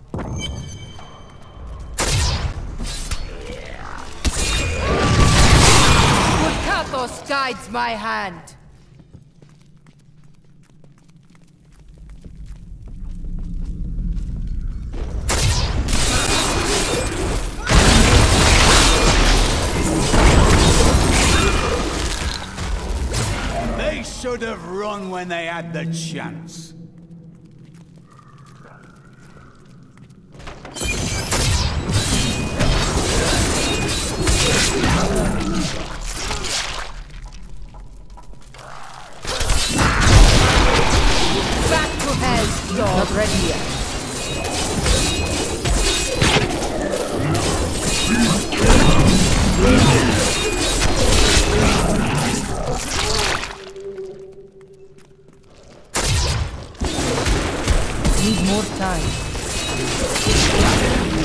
Kathos guides my hand. They should have run when they had the chance. Not ready yet. Need more time.